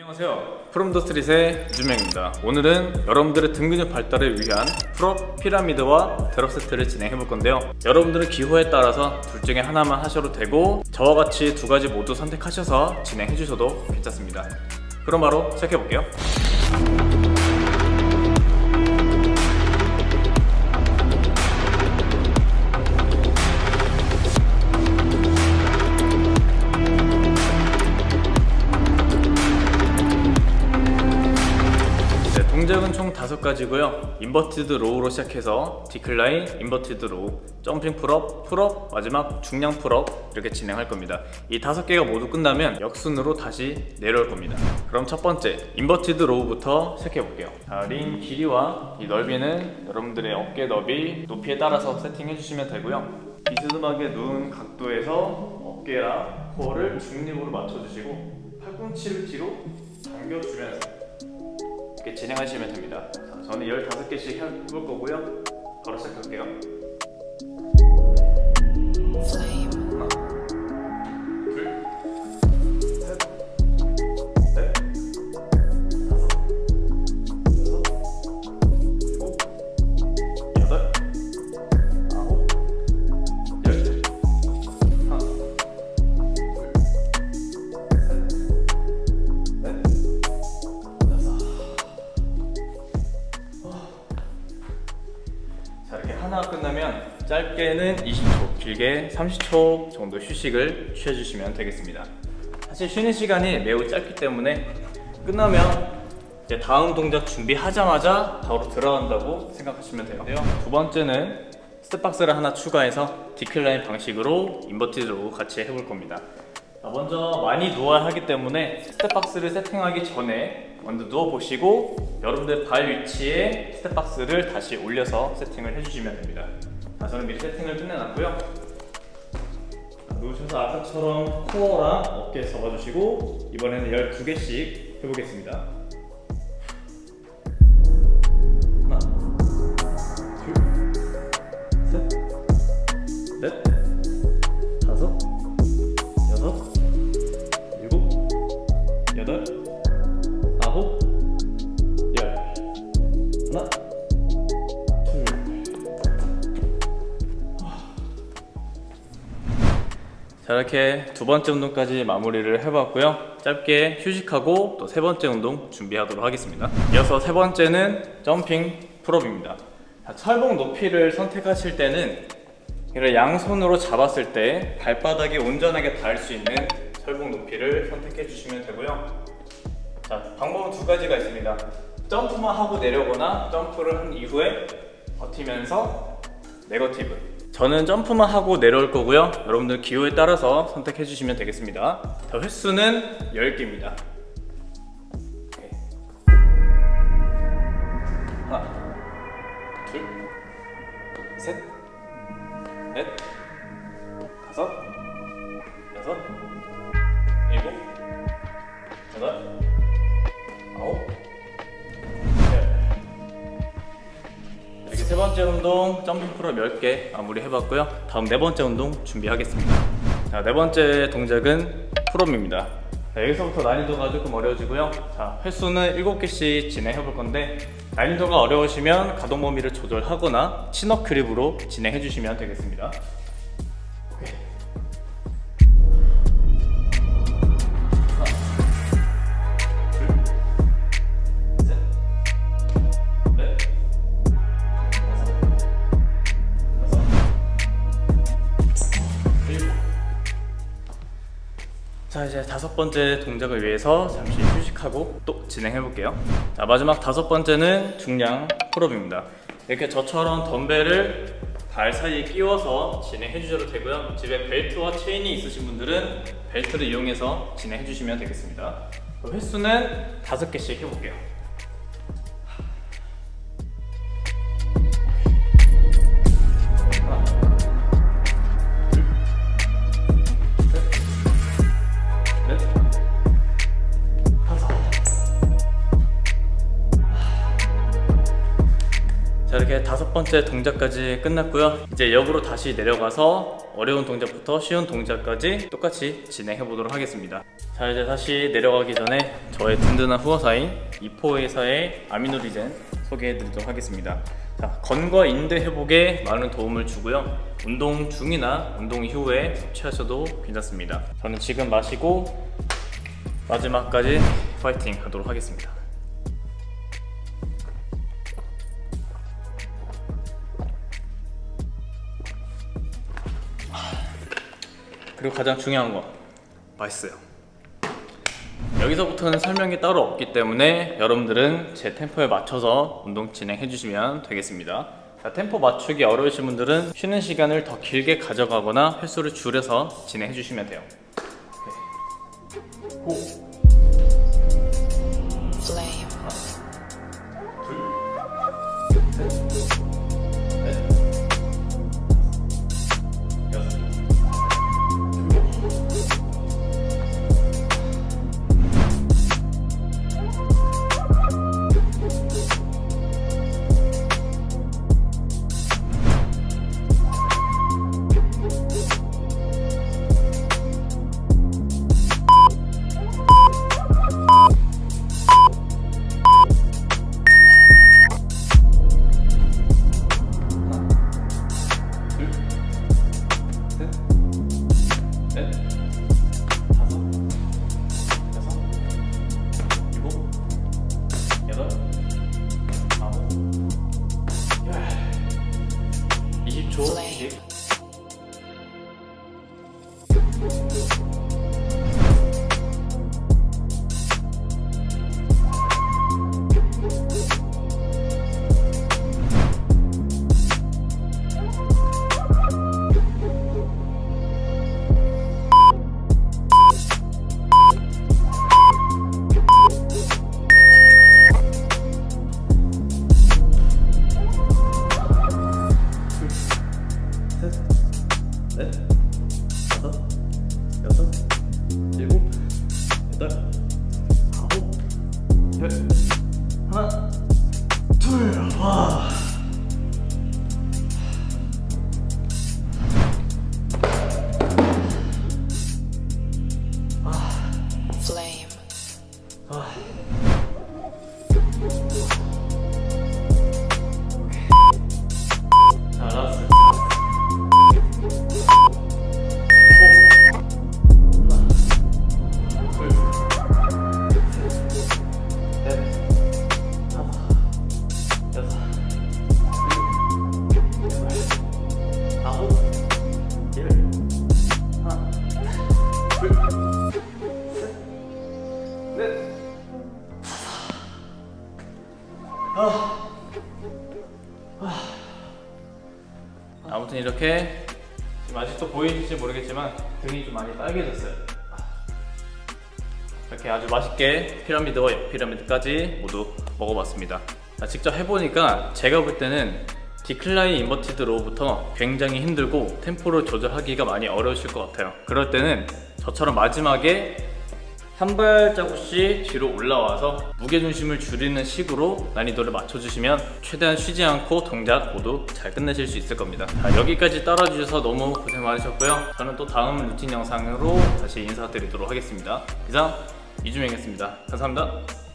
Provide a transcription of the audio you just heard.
안녕하세요, 프롬더스트릿의 유주명입니다. 오늘은 여러분들의 등 근육 발달을 위한 풀업 피라미드와 드롭 세트를 진행해 볼 건데요, 여러분들의 기호에 따라서 둘 중에 하나만 하셔도 되고 저와 같이 두 가지 모두 선택하셔서 진행해 주셔도 괜찮습니다. 그럼 바로 시작해 볼게요. 동작은 총 5가지고요. 인버티드 로우로 시작해서 디클라인, 인버티드 로우, 점핑 풀업, 풀업, 마지막 중량 풀업 이렇게 진행할 겁니다. 이 5개가 모두 끝나면 역순으로 다시 내려올 겁니다. 그럼 첫 번째 인버티드 로우부터 시작해 볼게요. 링 길이와 이 넓이는 여러분들의 어깨 너비, 높이에 따라서 세팅해 주시면 되고요. 비스듬하게 누운 각도에서 어깨랑 코어를 중립으로 맞춰주시고 팔꿈치를 뒤로 당겨주면서 이렇게 진행하시면 됩니다. 자, 저는 15개씩 해볼 거고요. 바로 시작할게요. 하나, 둘, 셋, 넷, 다섯, 여섯, 일곱, 여덟, 아홉, 열. 하나, 둘, 셋, 넷, 다섯. 자, 이렇게 하나 끝나면 짧게는 20초, 길게 30초 정도 휴식을 취해주시면 되겠습니다. 사실 쉬는 시간이 매우 짧기 때문에 끝나면 이제 다음 동작 준비하자마자 바로 들어간다고 생각하시면 돼요. 두 번째는 스텝박스를 하나 추가해서 디클라인 방식으로 인버티드 로우 같이 해볼 겁니다. 먼저 많이 누워야 하기 때문에 스텝박스를 세팅하기 전에 먼저 누워보시고 여러분들 발 위치에 스텝박스를 다시 올려서 세팅을 해주시면 됩니다. 자, 저는 미리 세팅을 끝내놨고요. 누우셔서 아까처럼 코어랑 어깨 접어주시고 이번에는 12개씩 해보겠습니다. 하나, 둘, 셋, 넷, 다섯, 여섯, 일곱, 여덟, 아홉, 열. 하나, 둘. 자, 이렇게 두 번째 운동까지 마무리를 해봤고요. 짧게 휴식하고 또 세 번째 운동 준비하도록 하겠습니다. 이어서 세 번째는 점핑 풀업입니다. 자, 철봉 높이를 선택하실 때는 이를 양손으로 잡았을 때 발바닥이 온전하게 닿을 수 있는 철봉 높이를 선택해 주시면 되고요. 자, 방법은 두 가지가 있습니다. 점프만 하고 내려오거나 점프를 한 이후에 버티면서 네거티브. 저는 점프만 하고 내려올 거고요. 여러분들 기호에 따라서 선택해 주시면 되겠습니다. 자, 횟수는 10개입니다. 하나, 둘, 셋, 넷, 다섯, 여섯, 일곱, 여덟, 아홉, 열. 이렇게 세 번째 운동 점핑 풀업 10개 마무리 해봤고요. 다음 네 번째 운동 준비하겠습니다. 자, 네 번째 동작은 풀업입니다. 자, 여기서부터 난이도가 조금 어려워지고요. 자, 횟수는 7개씩 진행해 볼 건데 난이도가 어려우시면 가동 범위를 조절하거나 신업 그립으로 진행해 주시면 되겠습니다. 오케이. 자, 이제 다섯 번째 동작을 위해서 잠시 휴식하고 또 진행해 볼게요. 자, 마지막 다섯 번째는 중량 풀업입니다. 이렇게 저처럼 덤벨을 발 사이에 끼워서 진행해 주셔도 되고요. 집에 벨트와 체인이 있으신 분들은 벨트를 이용해서 진행해 주시면 되겠습니다. 횟수는 5개씩 해볼게요. 자, 이렇게 다섯 번째 동작까지 끝났고요. 이제 역으로 다시 내려가서 어려운 동작부터 쉬운 동작까지 똑같이 진행해 보도록 하겠습니다. 자, 이제 다시 내려가기 전에 저의 든든한 후원사인 이포회사의 아미노리젠 소개해드리도록 하겠습니다. 자, 건과 인대 회복에 많은 도움을 주고요. 운동 중이나 운동 이후에 섭취하셔도 괜찮습니다. 저는 지금 마시고 마지막까지 파이팅 하도록 하겠습니다. 그리고 가장 중요한 거, 맛있어요. 여기서부터는 설명이 따로 없기 때문에 여러분들은 제 템포에 맞춰서 운동 진행해 주시면 되겠습니다. 자, 템포 맞추기 어려우신 분들은 쉬는 시간을 더 길게 가져가거나 횟수를 줄여서 진행해 주시면 돼요. 호. Flame. 둘, 셋, 넷, 여섯, 넷, 다섯, 여섯, 일곱, 여덟, 아홉, 열. 하나, 둘. 와. Flame. 자, 라스트. 아무튼 이렇게 지금 아직도 보이실지 모르겠지만 등이 좀 많이 빨개졌어요. 이렇게 아주 맛있게 피라미드와 옆피라미드까지 모두 먹어봤습니다. 직접 해보니까 제가 볼 때는 디클라인 인버티드로부터 굉장히 힘들고 템포를 조절하기가 많이 어려우실 것 같아요. 그럴 때는 저처럼 마지막에 한 발자국씩 뒤로 올라와서 무게중심을 줄이는 식으로 난이도를 맞춰주시면 최대한 쉬지 않고 동작 모두 잘 끝내실 수 있을 겁니다. 자, 여기까지 따라주셔서 너무 고생 많으셨고요. 저는 또 다음 루틴 영상으로 다시 인사드리도록 하겠습니다. 이상 이주명이었습니다. 감사합니다.